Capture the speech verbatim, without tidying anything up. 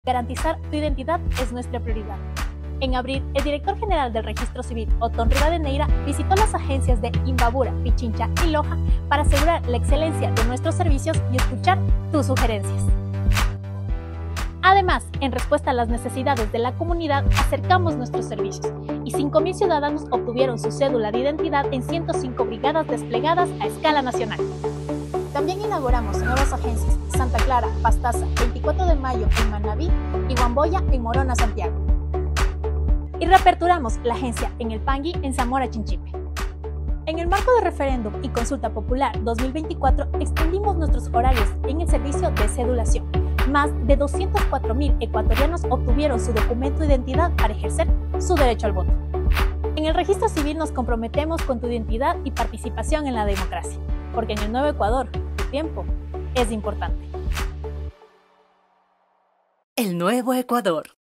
Garantizar tu identidad es nuestra prioridad. En abril, el director general del Registro Civil, Otón Rivadeneira, visitó las agencias de Imbabura, Pichincha y Loja para asegurar la excelencia de nuestros servicios y escuchar tus sugerencias. Además, en respuesta a las necesidades de la comunidad, acercamos nuestros servicios y cinco mil ciudadanos obtuvieron su cédula de identidad en ciento cinco brigadas desplegadas a escala nacional. También inauguramos nuevas agencias: Santa Clara, Pastaza, veinticuatro de mayo en Manabí y Guamboya en Morona, Santiago. Y reaperturamos la agencia en El Pangui en Zamora, Chinchipe. En el marco del referéndum y consulta popular dos mil veinticuatro, extendimos nuestros horarios en el servicio de cedulación. Más de doscientos cuatro mil ecuatorianos obtuvieron su documento de identidad para ejercer su derecho al voto. En el Registro Civil nos comprometemos con tu identidad y participación en la democracia, porque en el nuevo Ecuador, tu tiempo es importante. El nuevo Ecuador.